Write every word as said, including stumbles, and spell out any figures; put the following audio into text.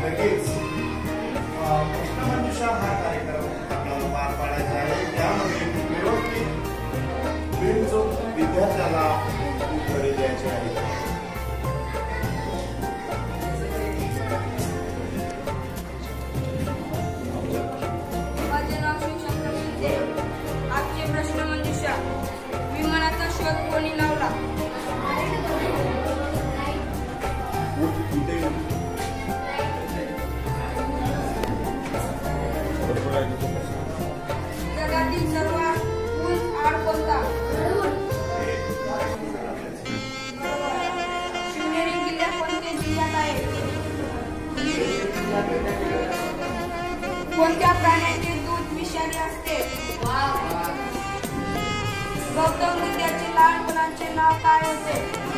लगेच प्रश्नमंजुषा हा कार्यक्रम आपल्याला पार पाडायचा आहे। त्यामध्ये व्यवस्थित बिनचूक विद्यार्थ्याला उत्तरे द्यायची आहेत। माझे नाव शिवशंकर शिंदे। आजचे प्रश्नमंजुषा, विमानाचा शोध कोणी लावला? जगातील सर्वात उंच आड कोणता? शिवनेरी किल्ला कोणत्या जिल्ह्यात आहे? कोणत्या प्राण्याचे दूध विषारी असते? गौतम बुद्धाचे लहान मुलांचे नाव काय होते?